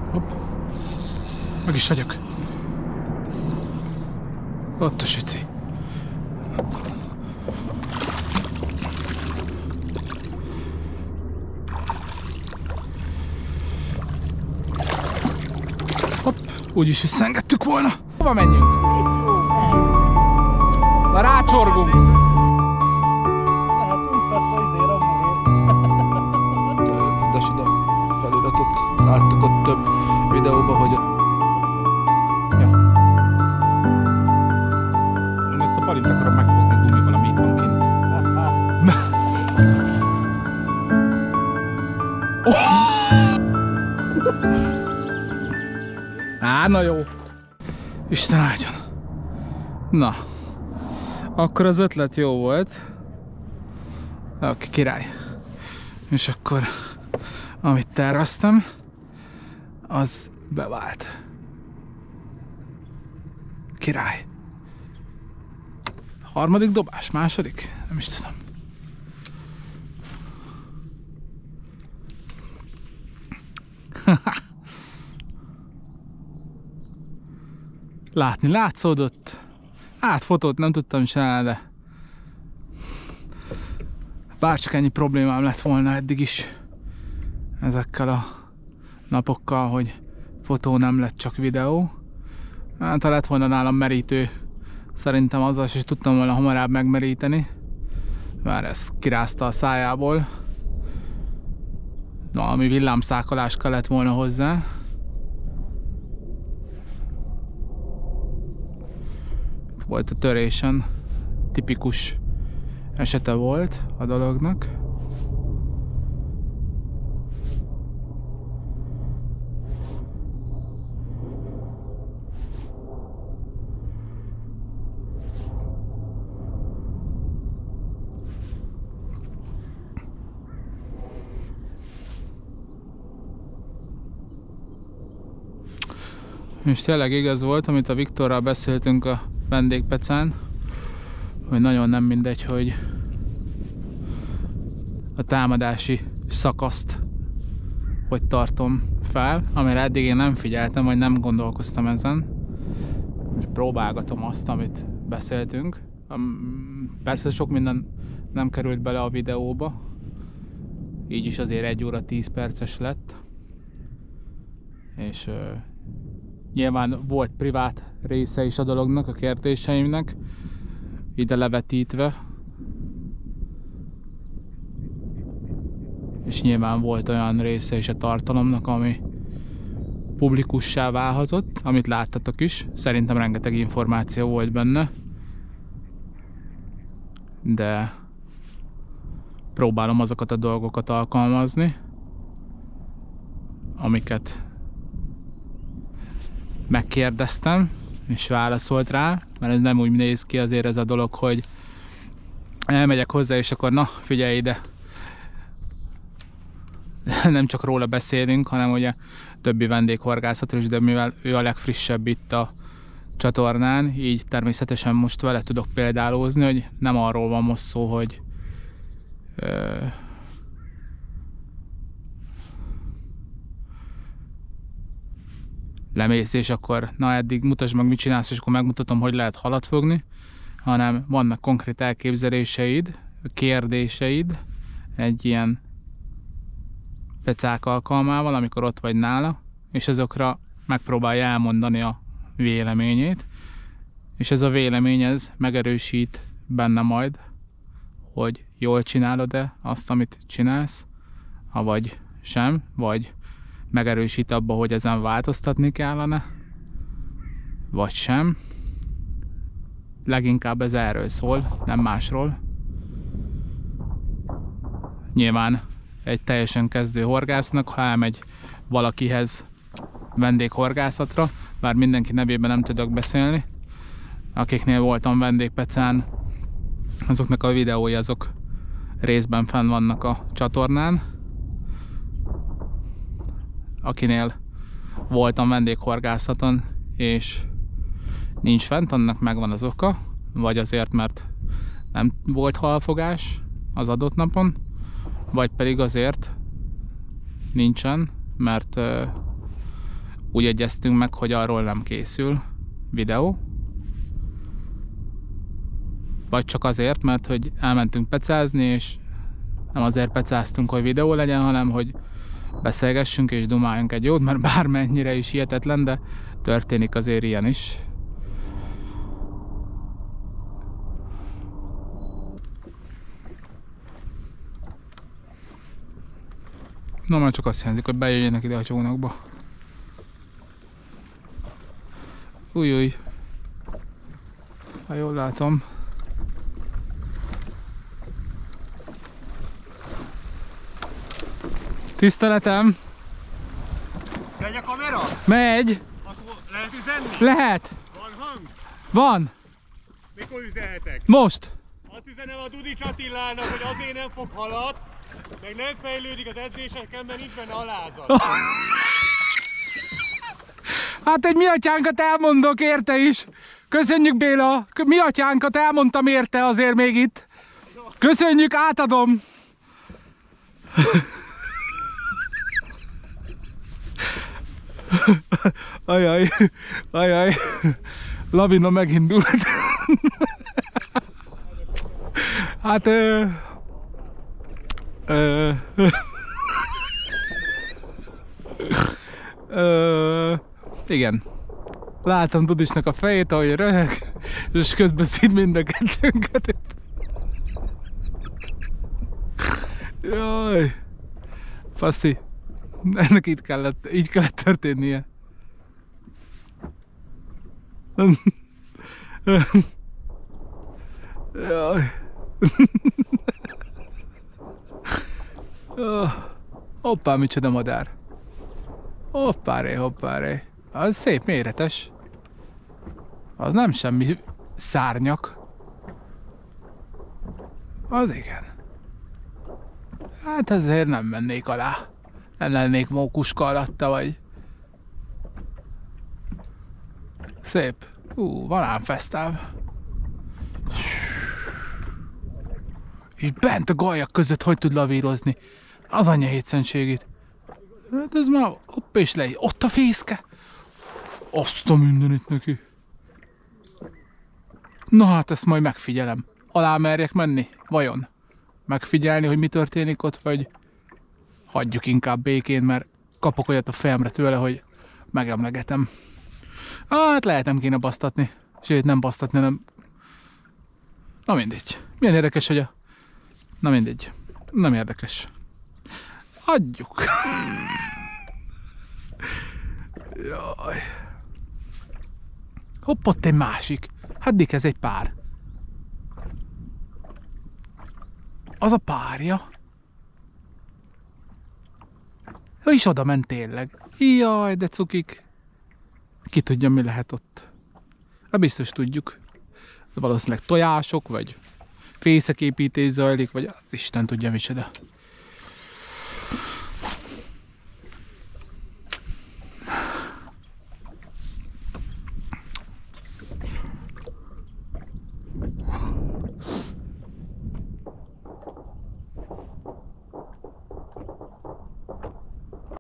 Hopp. Meg is vagyok. Ott a süci. Hopp, úgyis visszaengedtük volna. Hova menjünk? Na rácsorgunk. Hát úszhatsz azért amúgy. Desida feliratot láttuk ott több videóban, hogy ezt a palint akarom megfogni gumival, ami itt van kint. Á, na jó. Isten áldjon. Na, akkor az ötlet jó volt. Oké, király. És akkor, amit terveztem, az bevált. Király. Harmadik dobás, második? Nem is tudom. Látni látszódott. Fotót nem tudtam csinálni, de bárcsak ennyi problémám lett volna eddig is ezekkel a napokkal, hogy fotó nem lett, csak videó. Hát ha lett volna nálam merítő, szerintem azzal is tudtam volna hamarabb megmeríteni. Már ez kirázta a szájából. Valami villámszákolás kellett volna hozzá. Itt volt a törésen. Tipikus esete volt a dolognak. És tényleg igaz volt, amit a Viktorral beszéltünk a vendégpecán, hogy nagyon nem mindegy, hogy a támadási szakaszt hogy tartom fel, amire eddig én nem figyeltem, vagy nem gondolkoztam ezen. Most próbálgatom azt, amit beszéltünk. Persze sok minden nem került bele a videóba, így is azért 1 óra 10 perces lett. És nyilván volt privát része is a dolognak, a kérdéseimnek, ide levetítve. És nyilván volt olyan része is a tartalomnak, ami publikussá válhatott, amit láttatok is. Szerintem rengeteg információ volt benne. De próbálom azokat a dolgokat alkalmazni, amiket megkérdeztem, és válaszolt rá, mert ez nem úgy néz ki azért ez a dolog, hogy elmegyek hozzá, és akkor na, figyelj ide. Nem csak róla beszélünk, hanem ugye többi vendéghorgászatról is, de mivel ő a legfrissebb itt a csatornán, így természetesen most vele tudok példálózni, hogy nem arról van most szó, hogy lemész, és akkor na eddig mutasd meg, mit csinálsz, és akkor megmutatom, hogy lehet halat fogni, hanem vannak konkrét elképzeléseid, kérdéseid egy ilyen pecák alkalmával, amikor ott vagy nála, és azokra megpróbálja elmondani a véleményét, és ez a vélemény ez megerősít benne majd, hogy jól csinálod-e azt, amit csinálsz, avagy sem, vagy megerősít abba, hogy ezen változtatni kellene, vagy sem. Leginkább ez erről szól, nem másról. Nyilván egy teljesen kezdő horgásznak, ha elmegy valakihez vendéghorgászatra, bár mindenki nevében nem tudok beszélni, akiknél voltam vendégpecán, azoknak a videói azok részben fenn vannak a csatornán. Akinél voltam vendéghorgászaton és nincs fent, annak megvan az oka, vagy azért, mert nem volt halfogás az adott napon, vagy pedig azért nincsen, mert úgy egyeztünk meg, hogy arról nem készül videó. Vagy csak azért, mert hogy elmentünk pecázni, és nem azért pecáztunk, hogy videó legyen, hanem hogy beszélgessünk és dumáljunk egy jót, mert bármennyire is hihetetlen, de történik azért ilyen is. Na, már csak azt jelzik, hogy bejöjjenek ide a csónakba. Új, ha jól látom. Tiszteletem! Megy a kamera? Megy! Akkor lehet üzenni? Lehet! Van hang? Van! Mikor üzenhetek? Most! Azt üzenem a Dudics Attilának, hogy azért nem fog halat, meg nem fejlődik az edzéseken, mert nincs benne alázat. Hát egy mi atyánkat elmondok érte is. Köszönjük, Béla! Mi atyánkat elmondtam érte azért még itt. Köszönjük, átadom! Ajaj, ajaj. Lavina megindult. Hát igen. Látom Dudisnak a fejét, ahogy röhög, és közben szít mind a kettőnket. Jaj. Faszi. Ennek így kellett történnie. Jaj. Hoppá, micsoda madár. Hoppáré, hoppáré. Az szép méretes. Az nem semmi szárnyak. Az igen. Hát ezért nem mennék alá. Nem lennék mókuska alatta, vagy... Szép. Van ám fesztáv. És bent a gajak között hogy tud lavírozni? Az anyja hétszentségét. Hát ez már hopp és le. Ott a fészke. Azt a mindenit neki. Na hát ezt majd megfigyelem. Alá merjek menni? Vajon? Megfigyelni, hogy mi történik ott, vagy hagyjuk inkább békén, mert kapok olyat a fejemre tőle, hogy megemlegetem. Hát lehet nem kéne basztatni. Sőt, nem basztatni, hanem... Na mindegy. Milyen érdekes, hogy a... Na mindegy. Nem érdekes. Hagyjuk. Jaj. Hopp, ott egy másik. Hát dik, ez egy pár. Az a párja. Ő is oda ment tényleg. Jaj, de cukik. Ki tudja, mi lehet ott. Hát biztos tudjuk. Valószínűleg tojások, vagy fészeképítés zajlik, vagy az Isten tudja micsoda.